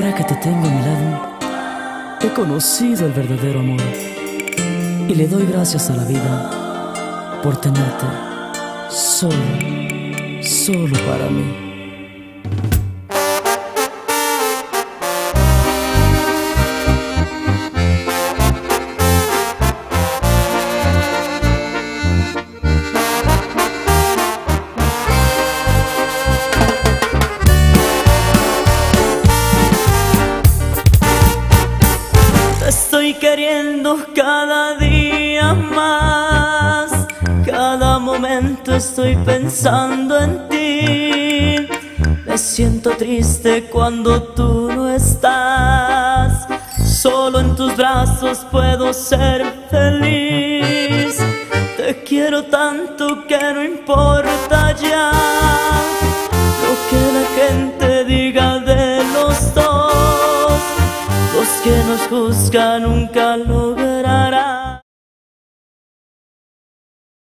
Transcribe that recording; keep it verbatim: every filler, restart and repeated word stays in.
Ahora que te tengo a mi lado, he conocido el verdadero amor y le doy gracias a la vida por tenerte solo, solo para mí. Estoy queriendo cada día más, cada momento estoy pensando en ti. Me siento triste cuando tú no estás, solo en tus brazos puedo ser feliz. Te quiero tanto que no importa ya lo que la gente diga de los dos. Los que nos juzgan nunca lo verán.